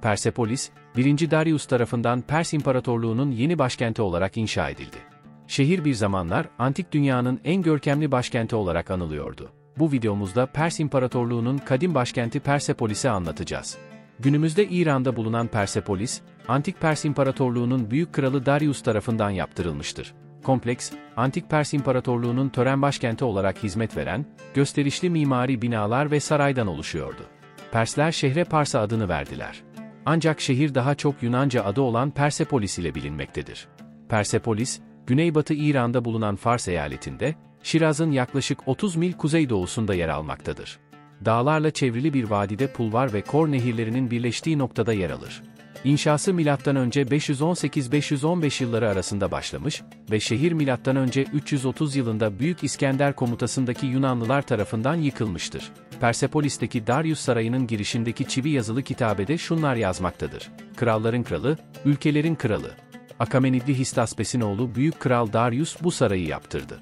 Persepolis, 1. Darius tarafından Pers İmparatorluğu'nun yeni başkenti olarak inşa edildi. Şehir bir zamanlar antik dünyanın en görkemli başkenti olarak anılıyordu. Bu videomuzda Pers İmparatorluğu'nun kadim başkenti Persepolis'i anlatacağız. Günümüzde İran'da bulunan Persepolis, Antik Pers İmparatorluğu'nun büyük kralı Darius tarafından yaptırılmıştır. Kompleks, Antik Pers İmparatorluğu'nun tören başkenti olarak hizmet veren, gösterişli mimari binalar ve saraydan oluşuyordu. Persler şehre Parsa adını verdiler. Ancak şehir daha çok Yunanca adı olan Persepolis ile bilinmektedir. Persepolis, Güneybatı İran'da bulunan Fars eyaletinde, Şiraz'ın yaklaşık 30 mil kuzeydoğusunda yer almaktadır. Dağlarla çevrili bir vadide Pulvar ve Kor nehirlerinin birleştiği noktada yer alır. İnşası M.Ö. 518-515 yılları arasında başlamış ve şehir M.Ö. 330 yılında Büyük İskender komutasındaki Yunanlılar tarafından yıkılmıştır. Persepolis'teki Darius Sarayı'nın girişindeki çivi yazılı kitabede şunlar yazmaktadır: Kralların kralı, ülkelerin kralı. Akamenidli Histaspes'in oğlu Büyük Kral Darius bu sarayı yaptırdı.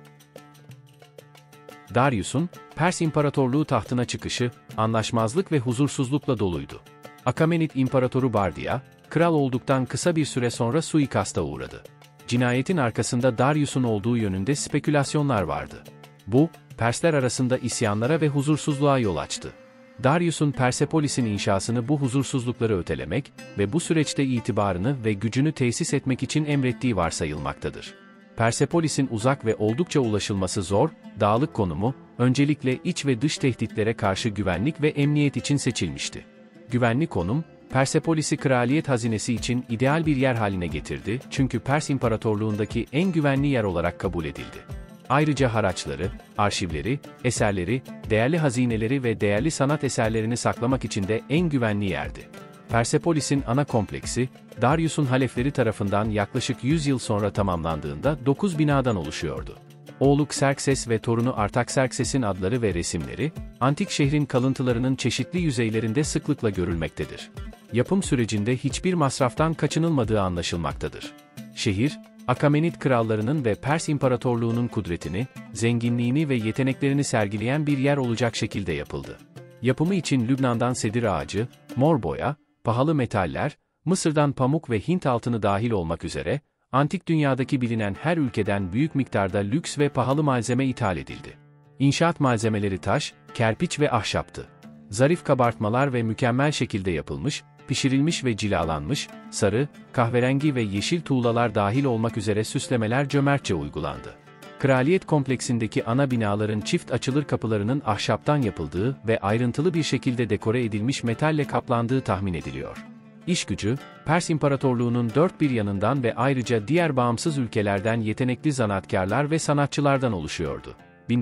Darius'un, Pers İmparatorluğu tahtına çıkışı, anlaşmazlık ve huzursuzlukla doluydu. Akamenid İmparatoru Bardiya, kral olduktan kısa bir süre sonra suikasta uğradı. Cinayetin arkasında Darius'un olduğu yönünde spekülasyonlar vardı. Bu, Persler arasında isyanlara ve huzursuzluğa yol açtı. Darius'un Persepolis'in inşasını bu huzursuzlukları ötelemek ve bu süreçte itibarını ve gücünü tesis etmek için emrettiği varsayılmaktadır. Persepolis'in uzak ve oldukça ulaşılması zor, dağlık konumu, öncelikle iç ve dış tehditlere karşı güvenlik ve emniyet için seçilmişti. Güvenli konum, Persepolis'i kraliyet hazinesi için ideal bir yer haline getirdi çünkü Pers İmparatorluğundaki en güvenli yer olarak kabul edildi. Ayrıca haraçları, arşivleri, eserleri, değerli hazineleri ve değerli sanat eserlerini saklamak için de en güvenli yerdi. Persepolis'in ana kompleksi, Darius'un halefleri tarafından yaklaşık 100 yıl sonra tamamlandığında 9 binadan oluşuyordu. Oğlu Xerxes ve torunu Artaxerxes'in adları ve resimleri, antik şehrin kalıntılarının çeşitli yüzeylerinde sıklıkla görülmektedir. Yapım sürecinde hiçbir masraftan kaçınılmadığı anlaşılmaktadır. Şehir, Akamenid krallarının ve Pers İmparatorluğu'nun kudretini, zenginliğini ve yeteneklerini sergileyen bir yer olacak şekilde yapıldı. Yapımı için Lübnan'dan sedir ağacı, mor boya, pahalı metaller, Mısır'dan pamuk ve Hint altını dahil olmak üzere, antik dünyadaki bilinen her ülkeden büyük miktarda lüks ve pahalı malzeme ithal edildi. İnşaat malzemeleri taş, kerpiç ve ahşaptı. Zarif kabartmalar ve mükemmel şekilde yapılmış, pişirilmiş ve cilalanmış, sarı, kahverengi ve yeşil tuğlalar dahil olmak üzere süslemeler cömertçe uygulandı. Kraliyet kompleksindeki ana binaların çift açılır kapılarının ahşaptan yapıldığı ve ayrıntılı bir şekilde dekore edilmiş metalle kaplandığı tahmin ediliyor. İş gücü, Pers İmparatorluğu'nun dört bir yanından ve ayrıca diğer bağımsız ülkelerden yetenekli zanaatkarlar ve sanatçılardan oluşuyordu.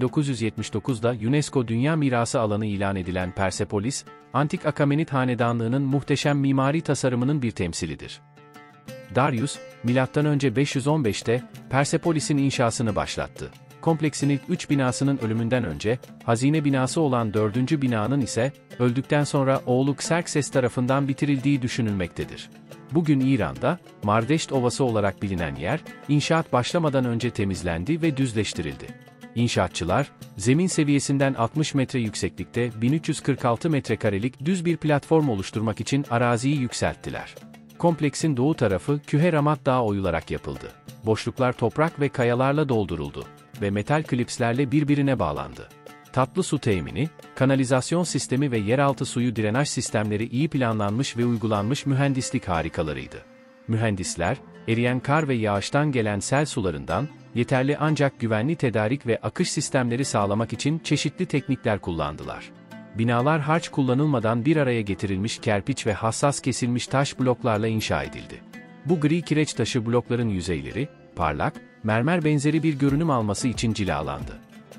1979'da UNESCO Dünya Mirası alanı ilan edilen Persepolis, Antik Akamenid Hanedanlığı'nın muhteşem mimari tasarımının bir temsilidir. Darius, M.Ö. 515'te Persepolis'in inşasını başlattı. Kompleksin ilk 3 binasının ölümünden önce, hazine binası olan 4. binanın ise, öldükten sonra oğlu Xerxes tarafından bitirildiği düşünülmektedir. Bugün İran'da, Mardeşt Ovası olarak bilinen yer, inşaat başlamadan önce temizlendi ve düzleştirildi. İnşaatçılar, zemin seviyesinden 60 metre yükseklikte 1346 metrekarelik düz bir platform oluşturmak için araziyi yükselttiler. Kompleksin doğu tarafı Kühe Ramat Dağı oyularak yapıldı. Boşluklar toprak ve kayalarla dolduruldu ve metal klipslerle birbirine bağlandı. Tatlı su temini, kanalizasyon sistemi ve yeraltı suyu drenaj sistemleri iyi planlanmış ve uygulanmış mühendislik harikalarıydı. Mühendisler, eriyen kar ve yağıştan gelen sel sularından, yeterli ancak güvenli tedarik ve akış sistemleri sağlamak için çeşitli teknikler kullandılar. Binalar harç kullanılmadan bir araya getirilmiş kerpiç ve hassas kesilmiş taş bloklarla inşa edildi. Bu gri kireç taşı blokların yüzeyleri, parlak, mermer benzeri bir görünüm alması için cilalandı.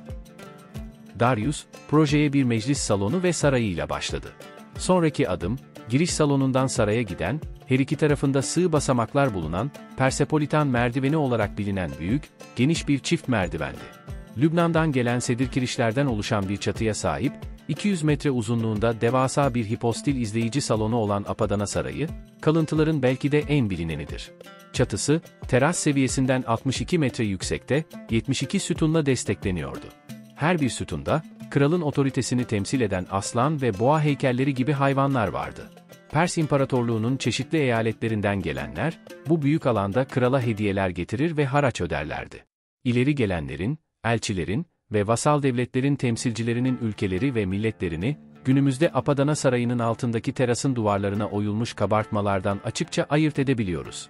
Darius, projeye bir meclis salonu ve sarayıyla başladı. Sonraki adım, giriş salonundan saraya giden, her iki tarafında sığ basamaklar bulunan, Persepolitan merdiveni olarak bilinen büyük, geniş bir çift merdivendi. Lübnan'dan gelen sedir kirişlerden oluşan bir çatıya sahip, 200 metre uzunluğunda devasa bir hipostil izleyici salonu olan Apadana Sarayı, kalıntıların belki de en bilinenidir. Çatısı, teras seviyesinden 62 metre yüksekte, 72 sütunla destekleniyordu. Her bir sütunda, kralın otoritesini temsil eden aslan ve boğa heykelleri gibi hayvanlar vardı. Pers İmparatorluğu'nun çeşitli eyaletlerinden gelenler, bu büyük alanda krala hediyeler getirir ve haraç öderlerdi. İleri gelenlerin, elçilerin ve vasal devletlerin temsilcilerinin ülkeleri ve milletlerini, günümüzde Apadana Sarayı'nın altındaki terasın duvarlarına oyulmuş kabartmalardan açıkça ayırt edebiliyoruz.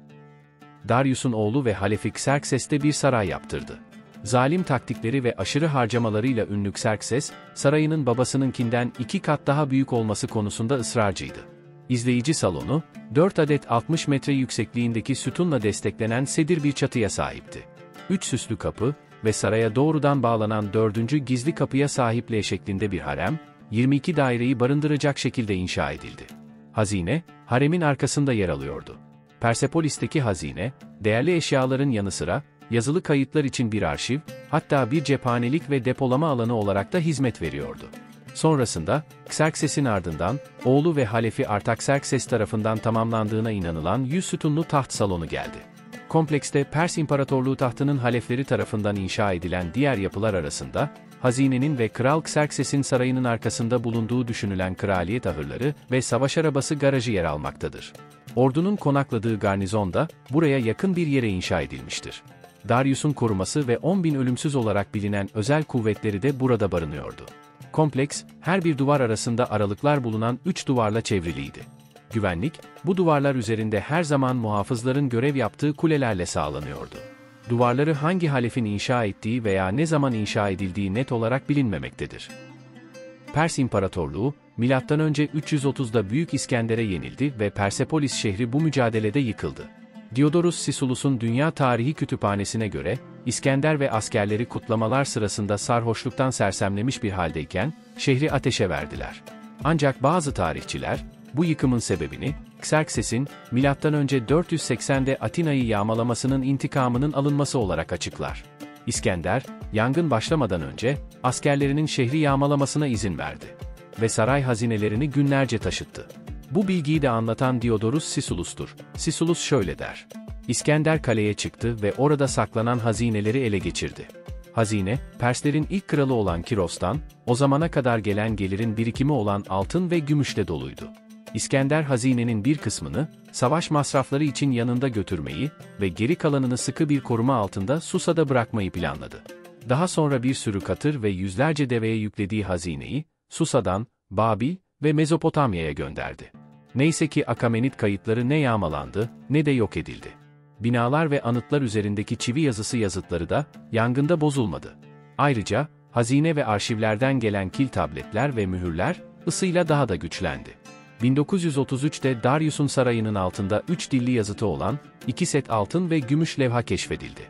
Darius'un oğlu ve halefi Xerxes de bir saray yaptırdı. Zalim taktikleri ve aşırı harcamalarıyla ünlü Xerxes, sarayının babasınınkinden 2 kat daha büyük olması konusunda ısrarcıydı. İzleyici salonu, 4 adet 60 metre yüksekliğindeki sütunla desteklenen sedir bir çatıya sahipti. 3 süslü kapı ve saraya doğrudan bağlanan 4. gizli kapıya sahip L şeklinde bir harem, 22 daireyi barındıracak şekilde inşa edildi. Hazine, haremin arkasında yer alıyordu. Persepolis'teki hazine, değerli eşyaların yanı sıra, yazılı kayıtlar için bir arşiv, hatta bir cephanelik ve depolama alanı olarak da hizmet veriyordu. Sonrasında, Xerxes'in ardından, oğlu ve halefi Artaxerxes tarafından tamamlandığına inanılan 100 sütunlu taht salonu geldi. Komplekste Pers İmparatorluğu tahtının halefleri tarafından inşa edilen diğer yapılar arasında, hazinenin ve Kral Xerxes'in sarayının arkasında bulunduğu düşünülen kraliyet ahırları ve savaş arabası garajı yer almaktadır. Ordunun konakladığı garnizon da, buraya yakın bir yere inşa edilmiştir. Darius'un koruması ve 10.000 ölümsüz olarak bilinen özel kuvvetleri de burada barınıyordu. Kompleks, her bir duvar arasında aralıklar bulunan 3 duvarla çevriliydi. Güvenlik, bu duvarlar üzerinde her zaman muhafızların görev yaptığı kulelerle sağlanıyordu. Duvarları hangi halefin inşa ettiği veya ne zaman inşa edildiği net olarak bilinmemektedir. Pers İmparatorluğu, M.Ö. 330'da Büyük İskender'e yenildi ve Persepolis şehri bu mücadelede yıkıldı. Diodorus Siculus'un Dünya Tarihi Kütüphanesi'ne göre, İskender ve askerleri kutlamalar sırasında sarhoşluktan sersemlemiş bir haldeyken, şehri ateşe verdiler. Ancak bazı tarihçiler, bu yıkımın sebebini, Xerxes'in, M.Ö. 480'de Atina'yı yağmalamasının intikamının alınması olarak açıklar. İskender, yangın başlamadan önce, askerlerinin şehri yağmalamasına izin verdi. Ve saray hazinelerini günlerce taşıttı. Bu bilgiyi de anlatan Diodorus Siculus'tur. Siculus şöyle der: İskender kaleye çıktı ve orada saklanan hazineleri ele geçirdi. Hazine, Perslerin ilk kralı olan Kiros'tan, o zamana kadar gelen gelirin birikimi olan altın ve gümüşle doluydu. İskender hazinenin bir kısmını, savaş masrafları için yanında götürmeyi ve geri kalanını sıkı bir koruma altında Susa'da bırakmayı planladı. Daha sonra bir sürü katır ve yüzlerce deveye yüklediği hazineyi, Susa'dan, Babil ve Mezopotamya'ya gönderdi. Neyse ki Akamenit kayıtları ne yağmalandı, ne de yok edildi. Binalar ve anıtlar üzerindeki çivi yazısı yazıtları da, yangında bozulmadı. Ayrıca, hazine ve arşivlerden gelen kil tabletler ve mühürler, ısıyla daha da güçlendi. 1933'te Darius'un sarayının altında 3 dilli yazıtı olan, 2 set altın ve gümüş levha keşfedildi.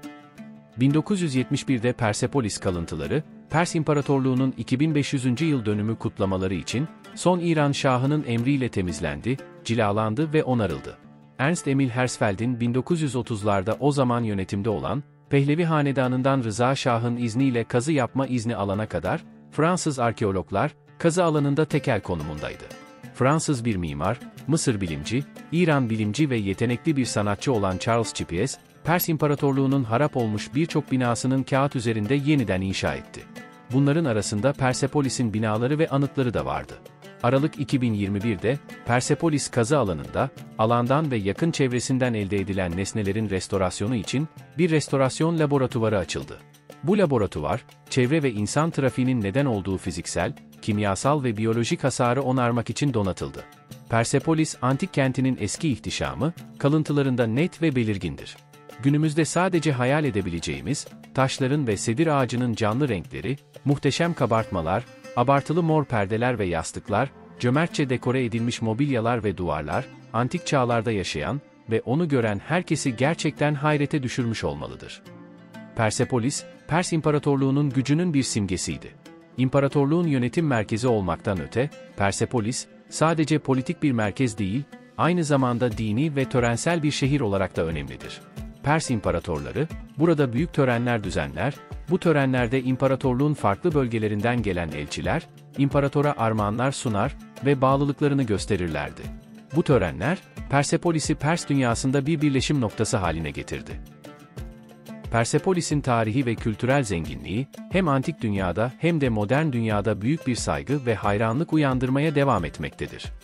1971'de Persepolis kalıntıları, Pers İmparatorluğu'nun 2500. yıl dönümü kutlamaları için, son İran Şahı'nın emriyle temizlendi, cilalandı ve onarıldı. Ernst Emil Hersfeld'in 1930'larda o zaman yönetimde olan, Pehlevi Hanedanı'ndan Rıza Şah'ın izniyle kazı yapma izni alana kadar, Fransız arkeologlar, kazı alanında tekel konumundaydı. Fransız bir mimar, Mısır bilimci, İran bilimci ve yetenekli bir sanatçı olan Charles Chipies, Pers İmparatorluğu'nun harap olmuş birçok binasının kağıt üzerinde yeniden inşa etti. Bunların arasında Persepolis'in binaları ve anıtları da vardı. Aralık 2021'de, Persepolis kazı alanında, alandan ve yakın çevresinden elde edilen nesnelerin restorasyonu için, bir restorasyon laboratuvarı açıldı. Bu laboratuvar, çevre ve insan trafiğinin neden olduğu fiziksel, kimyasal ve biyolojik hasarı onarmak için donatıldı. Persepolis antik kentinin eski ihtişamı, kalıntılarında net ve belirgindir. Günümüzde sadece hayal edebileceğimiz, taşların ve sedir ağacının canlı renkleri, muhteşem kabartmalar, abartılı mor perdeler ve yastıklar, cömertçe dekore edilmiş mobilyalar ve duvarlar, antik çağlarda yaşayan ve onu gören herkesi gerçekten hayrete düşürmüş olmalıdır. Persepolis, Pers İmparatorluğu'nun gücünün bir simgesiydi. İmparatorluğun yönetim merkezi olmaktan öte, Persepolis, sadece politik bir merkez değil, aynı zamanda dini ve törensel bir şehir olarak da önemlidir. Pers imparatorları, burada büyük törenler düzenler, bu törenlerde imparatorluğun farklı bölgelerinden gelen elçiler, imparatora armağanlar sunar ve bağlılıklarını gösterirlerdi. Bu törenler, Persepolis'i Pers dünyasında bir birleşim noktası haline getirdi. Persepolis'in tarihi ve kültürel zenginliği, hem antik dünyada hem de modern dünyada büyük bir saygı ve hayranlık uyandırmaya devam etmektedir.